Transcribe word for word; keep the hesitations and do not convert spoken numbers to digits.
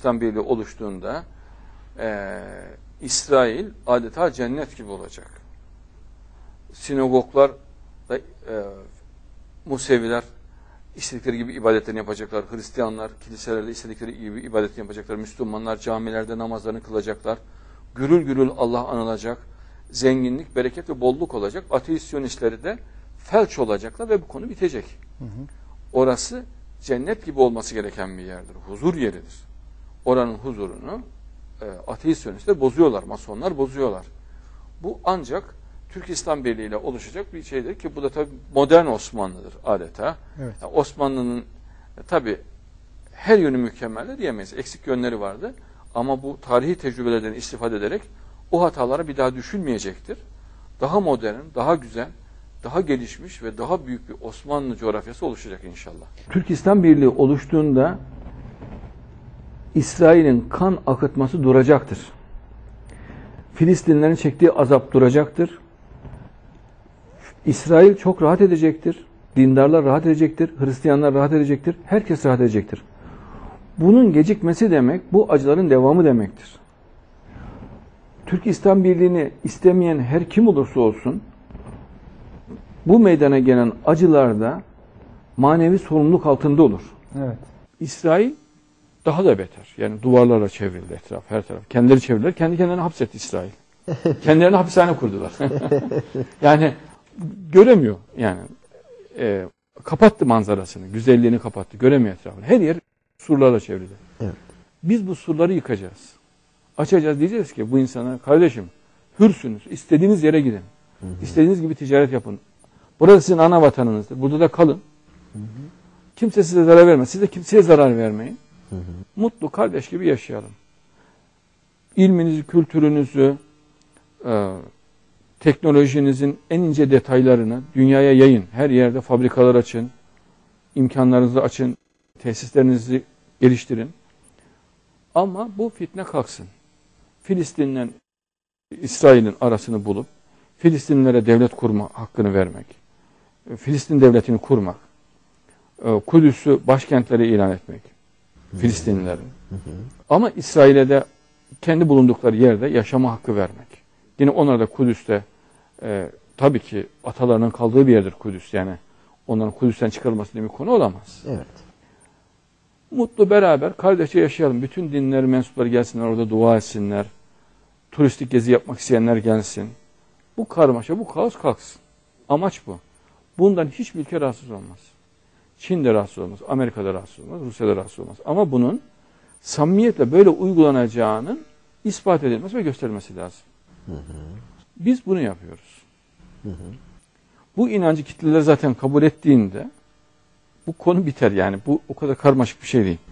İslam Birliği oluştuğunda e, İsrail adeta cennet gibi olacak. Sinagoglar da e, Museviler istedikleri gibi ibadetlerini yapacaklar. Hristiyanlar kiliselerle istedikleri gibi ibadetini yapacaklar. Müslümanlar camilerde namazlarını kılacaklar. Gürül gürül Allah anılacak. Zenginlik, bereket ve bolluk olacak. Ateist Siyonistleri de felç olacaklar ve bu konu bitecek. Hı hı. Orası cennet gibi olması gereken bir yerdir. Huzur yeridir. Oranın huzurunu e, ateist Siyonistler bozuyorlar. Masonlar bozuyorlar. Bu ancak Türk İslam Birliği ile oluşacak bir şeydir ki bu da tabii modern Osmanlı'dır adeta. Evet. Yani Osmanlı'nın e, tabii her yönü mükemmel de diyemeyiz. Eksik yönleri vardı. Ama bu tarihi tecrübelerden istifade ederek o hatalara bir daha düşülmeyecektir. Daha modern, daha güzel, daha gelişmiş ve daha büyük bir Osmanlı coğrafyası oluşacak inşallah. Türk İslam Birliği oluştuğunda İsrail'in kan akıtması duracaktır. Filistinlerin çektiği azap duracaktır. İsrail çok rahat edecektir. Dindarlar rahat edecektir. Hristiyanlar rahat edecektir. Herkes rahat edecektir. Bunun gecikmesi demek, bu acıların devamı demektir. Türk İslam Birliği'ni istemeyen her kim olursa olsun, bu meydana gelen acılarda manevi sorumluluk altında olur. Evet. İsrail daha da beter. Yani duvarlarla çevrildi etraf, her taraf. Kendileri çevirdiler, kendi kendilerine hapsetti İsrail. Kendilerine hapishane kurdular. Yani göremiyor. Yani e, kapattı manzarasını, güzelliğini kapattı. Göremiyor etrafını. Her yer surlarla çevrildi. Evet. Biz bu surları yıkacağız. Açacağız, diyeceğiz ki bu insana, kardeşim hürsünüz, istediğiniz yere gidin. Hı hı. İstediğiniz gibi ticaret yapın. Burası sizin ana vatanınızdır. Burada da kalın. Hı hı. Kimse size zarar vermez. Siz de kimseye zarar vermeyin. Hı hı. Mutlu kardeş gibi yaşayalım. İlminizi, kültürünüzü, e, teknolojinizin en ince detaylarını dünyaya yayın. Her yerde fabrikalar açın. İmkanlarınızı açın. Tesislerinizi geliştirin. Ama bu fitne kalksın. Filistin'le İsrail'in arasını bulup Filistinlilere devlet kurma hakkını vermek, Filistin devletini kurmak, Kudüs'ü başkentlere ilan etmek, Filistinlilerin. Ama İsrail'e de kendi bulundukları yerde yaşama hakkı vermek. Yine onlara da Kudüs'te e, tabii ki atalarının kaldığı bir yerdir Kudüs. Yani onların Kudüs'ten çıkarılması diye bir konu olamaz. Evet. Mutlu beraber kardeşçe yaşayalım. Bütün dinler mensupları gelsinler, orada dua etsinler. Turistik gezi yapmak isteyenler gelsin. Bu karmaşa, bu kaos kalksın. Amaç bu. Bundan hiçbir ülke rahatsız olmaz. Çin de rahatsız olmaz, Amerika da rahatsız olmaz, Rusya da rahatsız olmaz. Ama bunun samimiyetle böyle uygulanacağının ispat edilmesi ve gösterilmesi lazım. Hı hı. Biz bunu yapıyoruz. Hı hı. Bu inancı kitleler zaten kabul ettiğinde bu konu biter yani. Bu o kadar karmaşık bir şey değil.